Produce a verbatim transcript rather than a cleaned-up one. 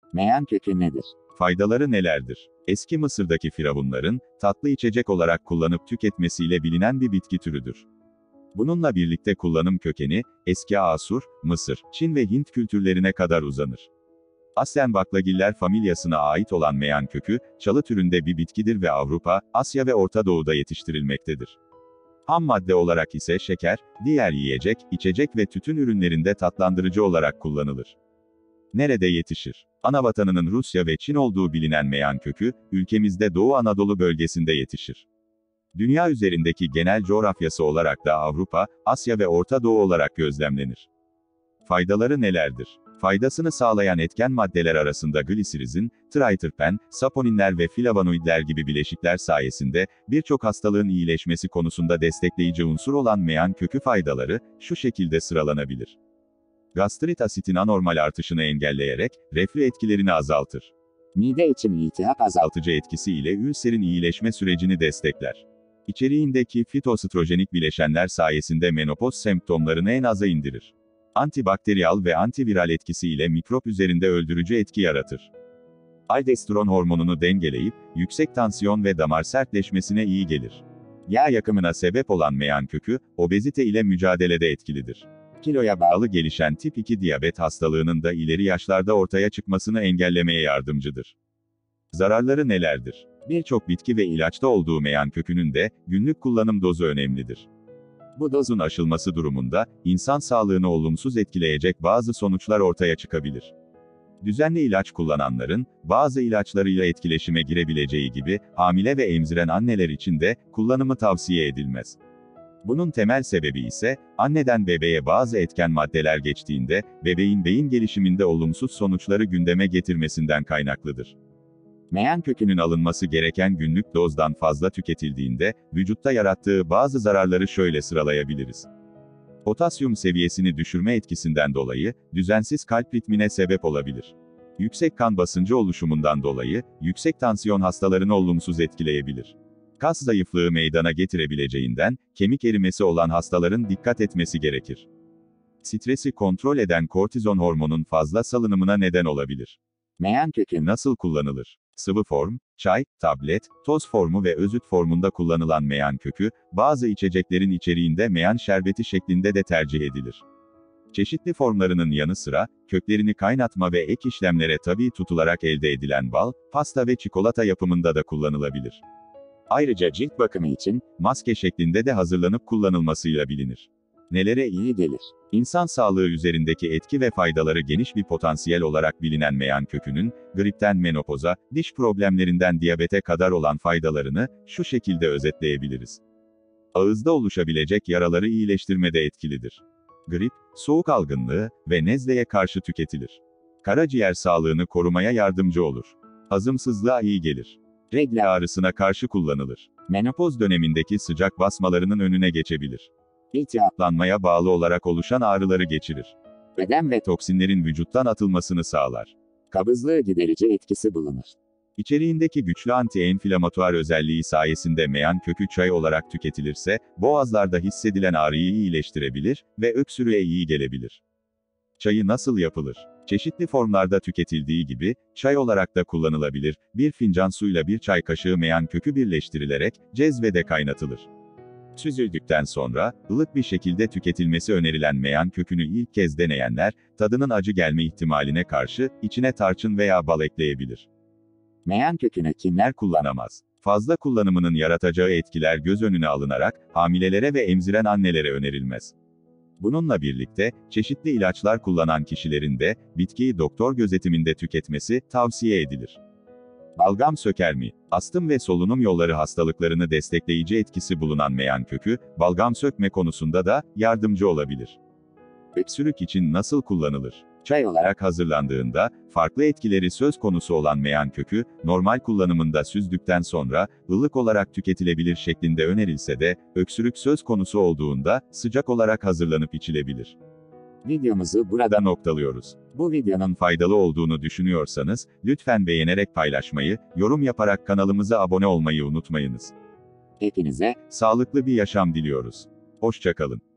Meyan kökü nedir? Faydaları nelerdir? Eski Mısır'daki firavunların, tatlı içecek olarak kullanıp tüketmesiyle bilinen bir bitki türüdür. Bununla birlikte kullanım kökeni, eski Asur, Mısır, Çin ve Hint kültürlerine kadar uzanır. Aslen baklagiller familyasına ait olan meyan kökü, çalı türünde bir bitkidir ve Avrupa, Asya ve Orta Doğu'da yetiştirilmektedir. Ham madde olarak ise şeker, diğer yiyecek, içecek ve tütün ürünlerinde tatlandırıcı olarak kullanılır. Nerede yetişir? Anavatanının Rusya ve Çin olduğu bilinen meyan kökü, ülkemizde Doğu Anadolu bölgesinde yetişir. Dünya üzerindeki genel coğrafyası olarak da Avrupa, Asya ve Orta Doğu olarak gözlemlenir. Faydaları nelerdir? Faydasını sağlayan etken maddeler arasında glisirizin, triterpen, saponinler ve flavonoidler gibi bileşikler sayesinde, birçok hastalığın iyileşmesi konusunda destekleyici unsur olan meyan kökü faydaları, şu şekilde sıralanabilir. Gastrit asitin anormal artışını engelleyerek, reflü etkilerini azaltır. Mide için iltihap azaltır. Azaltıcı etkisi ile ülserin iyileşme sürecini destekler. İçeriğindeki fitostrojenik bileşenler sayesinde menopoz semptomlarını en aza indirir. Antibakteriyal ve antiviral etkisi ile mikrop üzerinde öldürücü etki yaratır. Aldosteron hormonunu dengeleyip, yüksek tansiyon ve damar sertleşmesine iyi gelir. Yağ yakımına sebep olan meyan kökü, obezite ile mücadelede etkilidir. Kiloya bağlı gelişen tip iki diyabet hastalığının da ileri yaşlarda ortaya çıkmasını engellemeye yardımcıdır. Zararları nelerdir? Birçok bitki ve ilaçta olduğu meyan kökünün de, günlük kullanım dozu önemlidir. Bu dozun aşılması durumunda, insan sağlığını olumsuz etkileyecek bazı sonuçlar ortaya çıkabilir. Düzenli ilaç kullananların, bazı ilaçlarıyla etkileşime girebileceği gibi, hamile ve emziren anneler için de, kullanımı tavsiye edilmez. Bunun temel sebebi ise, anneden bebeğe bazı etken maddeler geçtiğinde, bebeğin beyin gelişiminde olumsuz sonuçları gündeme getirmesinden kaynaklıdır. Meyan kökünün alınması gereken günlük dozdan fazla tüketildiğinde, vücutta yarattığı bazı zararları şöyle sıralayabiliriz. Potasyum seviyesini düşürme etkisinden dolayı, düzensiz kalp ritmine sebep olabilir. Yüksek kan basıncı oluşumundan dolayı, yüksek tansiyon hastalarını olumsuz etkileyebilir. Kas zayıflığı meydana getirebileceğinden, kemik erimesi olan hastaların dikkat etmesi gerekir. Stresi kontrol eden kortizon hormonun fazla salınımına neden olabilir. Meyan kökü Nasıl kullanılır? Sıvı form, çay, tablet, toz formu ve özüt formunda kullanılan meyan kökü, bazı içeceklerin içeriğinde meyan şerbeti şeklinde de tercih edilir. Çeşitli formlarının yanı sıra, köklerini kaynatma ve ek işlemlere tabi tutularak elde edilen bal, pasta ve çikolata yapımında da kullanılabilir. ayrıca cilt bakımı için Maske şeklinde de hazırlanıp kullanılmasıyla bilinir. Nelere iyi iyi gelir. İnsan sağlığı üzerindeki etki ve faydaları geniş bir potansiyel olarak bilinen meyan kökünün, gripten menopoza, diş problemlerinden diyabete kadar olan faydalarını, şu şekilde özetleyebiliriz. Ağızda oluşabilecek yaraları iyileştirmede etkilidir. Grip, soğuk algınlığı ve nezleye karşı tüketilir. Karaciğer sağlığını korumaya yardımcı olur. Hazımsızlığa iyi gelir. Regle ağrısına karşı kullanılır. Menopoz dönemindeki sıcak basmalarının önüne geçebilir. İltihaplanmaya bağlı olarak oluşan ağrıları geçirir. Beden ve Toksinlerin vücuttan atılmasını sağlar. kabızlığı giderici etkisi bulunur. İçeriğindeki güçlü anti-enflamatuar özelliği sayesinde meyan kökü çay olarak tüketilirse, boğazlarda hissedilen ağrıyı iyileştirebilir ve öksürüğe iyi gelebilir. Çayı nasıl yapılır? Çeşitli formlarda tüketildiği gibi, çay olarak da kullanılabilir. Bir fincan suyla bir çay kaşığı meyan kökü birleştirilerek, cezvede kaynatılır. Süzüldükten sonra, ılık bir şekilde tüketilmesi önerilen meyan kökünü ilk kez deneyenler, tadının acı gelme ihtimaline karşı, içine tarçın veya bal ekleyebilir. Meyan kökünü kimler kullanır? Kullanamaz. Fazla kullanımının yaratacağı etkiler göz önüne alınarak, hamilelere ve emziren annelere önerilmez. Bununla birlikte, çeşitli ilaçlar kullanan kişilerin de, bitkiyi doktor gözetiminde tüketmesi, tavsiye edilir. Balgam sökermi, astım ve solunum yolları hastalıklarını destekleyici etkisi bulunan meyan kökü, balgam sökme konusunda da, yardımcı olabilir. Öksürük için nasıl kullanılır? Çay olarak Hazırlandığında, farklı etkileri söz konusu olan meyan kökü, normal kullanımında süzdükten sonra, ılık olarak tüketilebilir şeklinde önerilse de, öksürük söz konusu olduğunda, sıcak olarak hazırlanıp içilebilir. videomuzu burada Burada noktalıyoruz. bu videonun Faydalı olduğunu düşünüyorsanız, lütfen beğenerek paylaşmayı, yorum yaparak kanalımıza abone olmayı unutmayınız. hepinize Sağlıklı bir yaşam diliyoruz. Hoşça kalın.